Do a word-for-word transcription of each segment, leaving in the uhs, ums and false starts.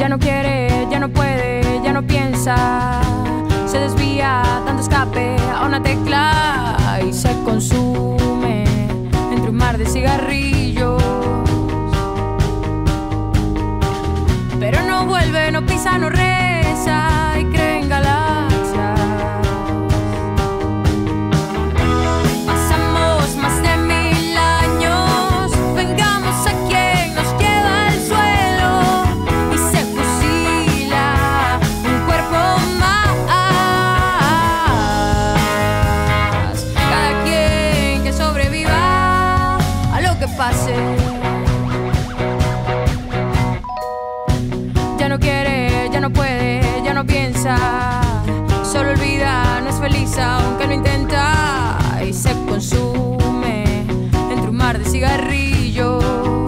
Ya no quiere, ya no puede, ya no piensa. Se desvía dando escape a una tecla y se consume entre un mar de cigarrillos. Pero no vuelve, no pisa, no reza y cree en galaxias. Pasamos más de mil años, vengamos a quien nos lleva al suelo y se fusila un cuerpo más. Cada quien que sobreviva a lo que pase. Ya no quiere, ya no puede, ya no piensa. Solo olvida, no es feliz aunque lo intenta. Y se consume entre un mar de cigarrillos.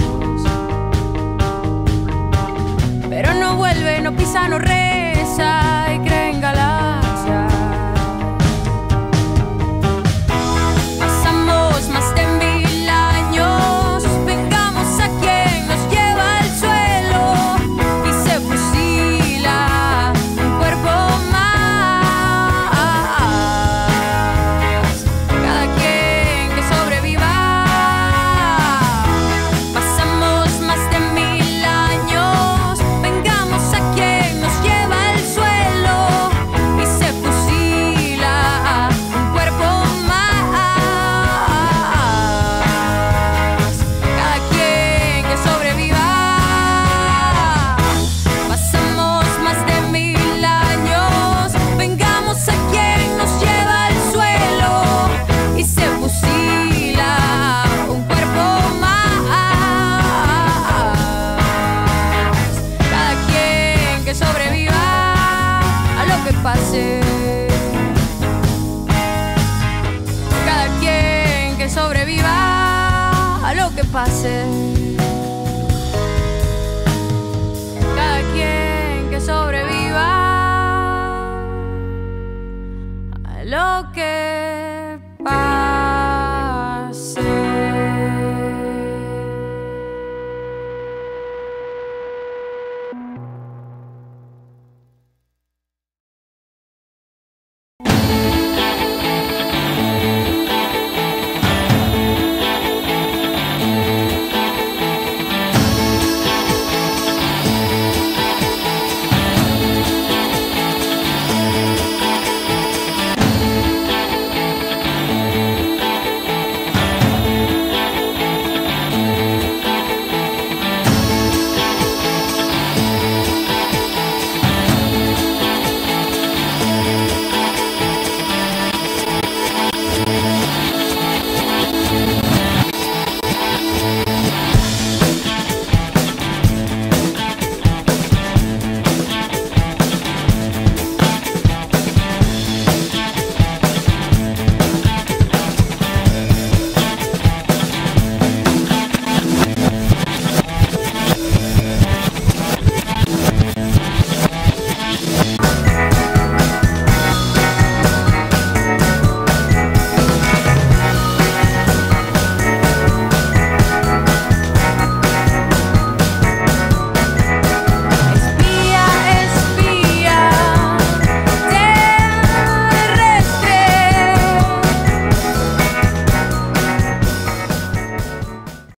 Pero no vuelve, no pisa, no reza y cree en galaxias. Pasamos más de mil años, vengamos a quien nos lleva al suelo y se fusila un cuerpo más. Cada quien que sobreviva. Pasamos más de mil años, vengamos a quien nos lleva al suelo y se fusila un cuerpo más. Cada quien que sobreviva. Pasamos más de mil años, vengamos a quien nos lleva al suelo y se fusila un cuerpo más. Cada quien que sobreviva a lo que pase. Cada quien que sobreviva a lo que pase. Cada quien que sobreviva a lo que